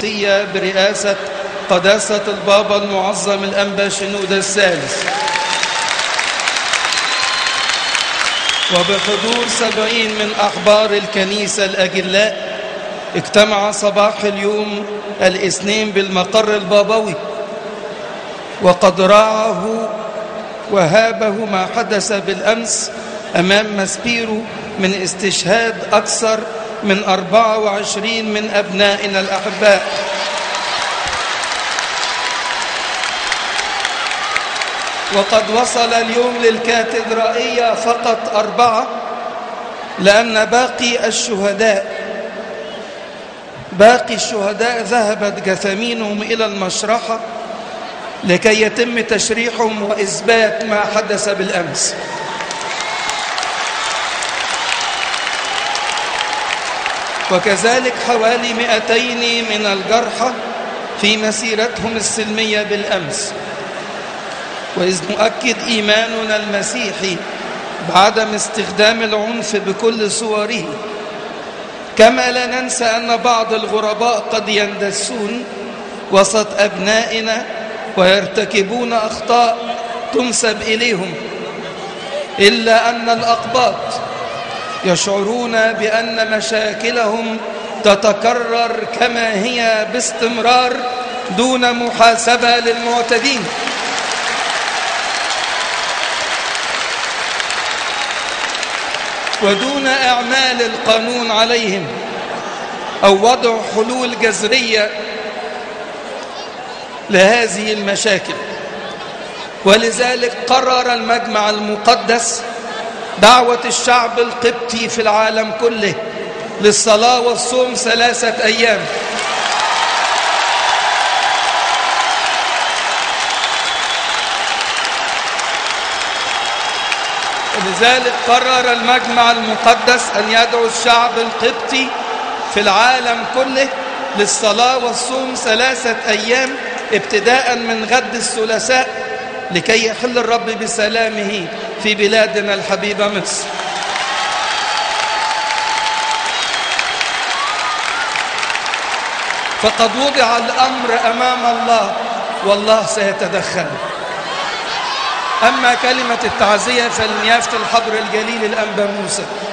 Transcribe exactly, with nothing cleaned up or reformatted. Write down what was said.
القدسية برئاسة قداسة البابا المعظم الأنبا شنودة الثالث، وبحضور سبعين من أحبار الكنيسة الأجلاء، اجتمع صباح اليوم الاثنين بالمقر البابوي، وقد راعه وهابه ما حدث بالأمس أمام مسبيرو من استشهاد أكثر من أربعة وعشرين من أبنائنا الأحباء. وقد وصل اليوم للكاتدرائية فقط أربعة، لأن باقي الشهداء باقي الشهداء ذهبت جثامينهم إلى المشرحة لكي يتم تشريحهم وإثبات ما حدث بالأمس. وكذلك حوالي مئتين من الجرحى في مسيرتهم السلمية بالأمس. وإذ نؤكد إيماننا المسيحي بعدم استخدام العنف بكل صوره، كما لا ننسى أن بعض الغرباء قد يندسون وسط أبنائنا ويرتكبون أخطاء تنسب إليهم، إلا أن الأقباط يشعرون بأن مشاكلهم تتكرر كما هي باستمرار دون محاسبة للمعتدين. ودون إعمال القانون عليهم أو وضع حلول جذرية لهذه المشاكل. ولذلك قرر المجمع المقدس دعوة الشعب القبطي في العالم كله للصلاة والصوم ثلاثة أيام. ولذلك قرر المجمع المقدس أن يدعو الشعب القبطي في العالم كله للصلاة والصوم ثلاثة أيام ابتداء من غد الثلاثاء، لكي يحل الرب بسلامه في بلادنا الحبيبة مصر. فقد وضع الأمر أمام الله والله سيتدخل. أما كلمة التعزية فلنيافة الحبر الجليل الأنبا موسى.